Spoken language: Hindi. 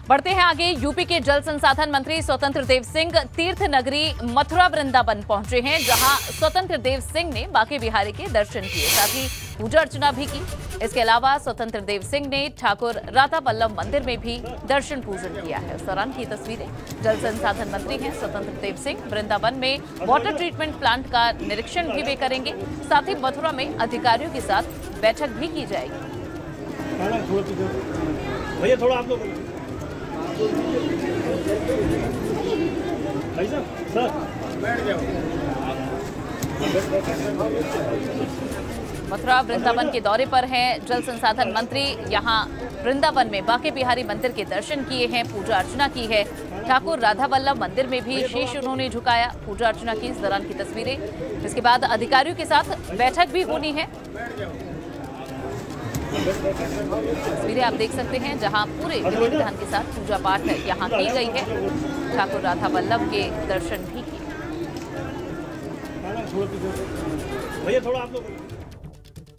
बढ़ते हैं आगे। यूपी के जल संसाधन मंत्री स्वतंत्र देव सिंह तीर्थ नगरी मथुरा वृंदावन पहुंचे हैं, जहां स्वतंत्र देव सिंह ने बांके बिहारी के दर्शन किए, साथ ही पूजा अर्चना भी की। इसके अलावा स्वतंत्र देव सिंह ने ठाकुर राधा वल्लभ मंदिर में भी दर्शन पूजन किया है। उस दौरान की तस्वीरें। जल संसाधन मंत्री हैं स्वतंत्र देव सिंह। वृंदावन में वाटर ट्रीटमेंट प्लांट का निरीक्षण भी वे करेंगे, साथ ही मथुरा में अधिकारियों के साथ बैठक भी की जाएगी। भैया थोड़ा आप लोग सर बैठ जाओ। मथुरा वृंदावन के दौरे पर हैं जल संसाधन मंत्री। यहां वृंदावन में बांके बिहारी मंदिर के दर्शन किए हैं, पूजा अर्चना की है। ठाकुर राधा वल्लभ मंदिर में भी शीश उन्होंने झुकाया, पूजा अर्चना की। इस दौरान की तस्वीरें। इसके बाद अधिकारियों के साथ बैठक भी होनी है। तस्वीरें आप देख सकते हैं, जहां पूरे विधि विधान के साथ पूजा पाठ यहां की गई है। ठाकुर राधा वल्लभ के दर्शन भी किए। भैया थोड़ा आप लोग